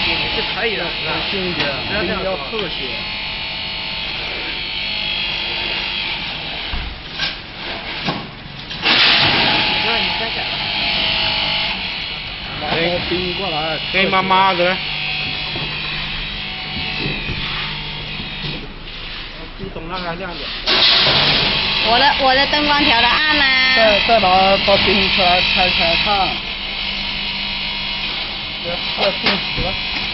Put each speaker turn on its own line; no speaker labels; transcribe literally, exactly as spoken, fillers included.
近，这太远了。
近一点，比较和谐。
那你先改了。
然后兵过来，
给妈妈的。比东那边亮点。
我的我的灯光调的暗呢。
再再拿把兵出来拆开看。这这定死了。